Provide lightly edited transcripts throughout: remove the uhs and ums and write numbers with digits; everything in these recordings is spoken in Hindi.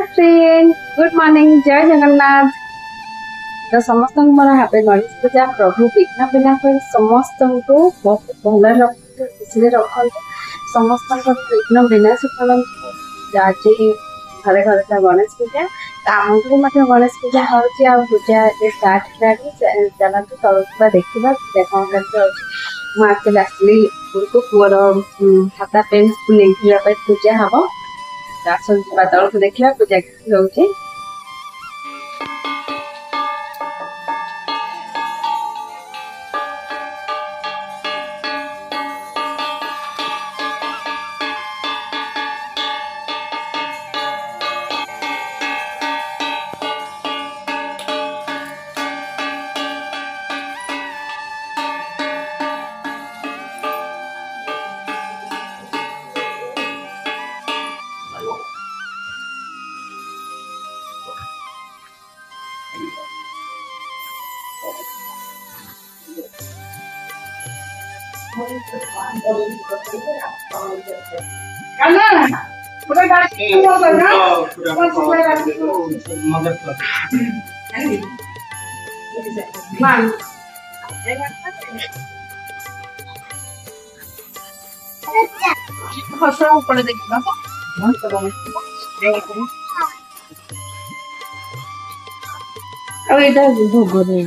फ्रेंड गुड मॉर्निंग जय जगन्नाथ। तो समस्त मोर हापी गणेश पूजा प्रभु विघ्न विनाशक समस्त को बहुत भल रखते खुशी रखते समस्त विघ्न विनाश करते। आज घरे घरे था गणेश पूजा तो आमको गणेष पूजा हो पूजा स्टार्ट है चलते तौर देखा कौन कर मुझे आसली को पुअर खाता पेन नहीं पूजा हम तौर को देखा पूजा हो भोग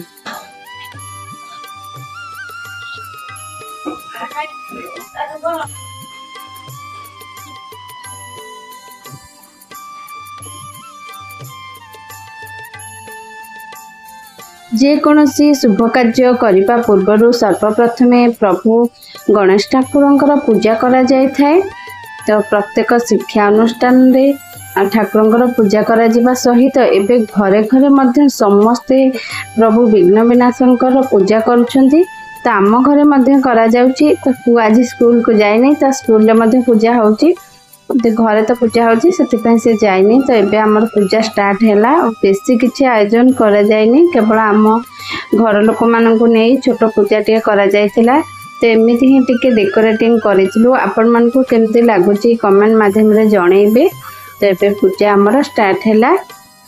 जेकोसी शुभ कार्य करने पूर्व सर्वप्रथमे प्रभु गणेश ठाकुर पूजा करा जाय थाए। तो प्रत्येक शिक्षा अनुष्ठान रे ठाकुर पूजा करा जिबा सहित एबे घरे घरे मध्य समस्ते प्रभु विघ्न विनाशंकर पूजा करुछंती। तो आम घरे मध्य करा जाउची। तो आज स्कूल को जाय नहीं तो स्कूल रे मध्य पूजा होउची घरे तो पूजा होची से जाइनी। तो एबे हमर पूजा स्टार्ट हैला बेसी किछि आयोजन करा जायनी केवल आम घर लोक मानकु नै छोट पूजा टिके करा जायतिला। तो एमिति ही टिके डेकोरेटिंग करितलु आपण मानकु केमति लागुची कमेंट माध्यम रे जणैबे। तो एबे पूजा हमर स्टार्ट हैला।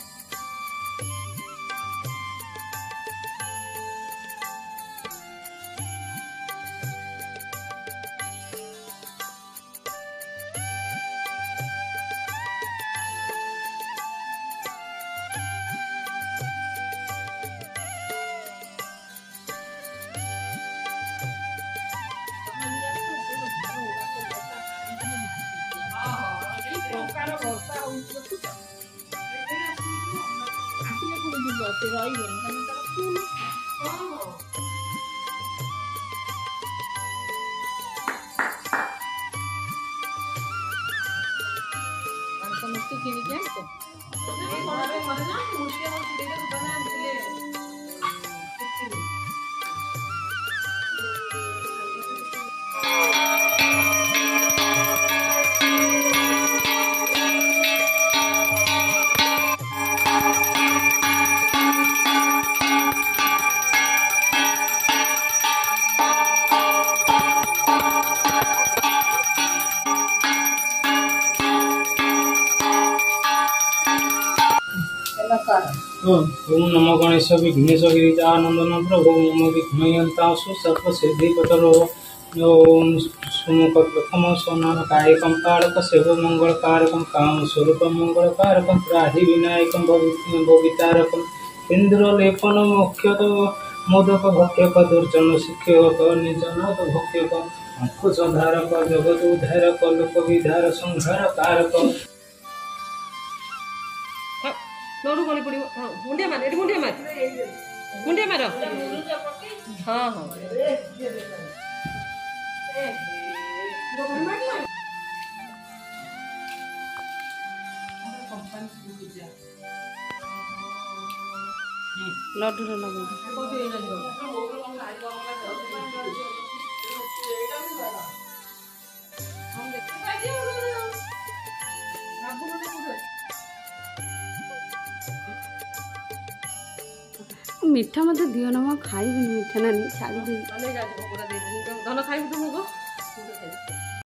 ओम नमो गणेश विघ्नेश गिरिजानंदन प्रभु मम विघ्नयंतासु सर्व सिद्धि पटरो ओम सुमुख प्रथम सोनान कायकं कारक सेव मंगल कारकं काम स्वरूप मंगल कारकं त्राहि विनायकं भवितारकं इंद्र लेपन मुख्यत मोदक भक्ष्यक दुर्जन शिक्षक निजन भक्ष्यक अंकुश धारक जगत उद्धारक लोक विधार संहार कारक नोरू गणी पड़ी मुंडिया मार मुंडिया मार हाँ हाँ लड्डू मीठा मत दियो ना खाई मीठा ना छाड़ी धन खाई भोग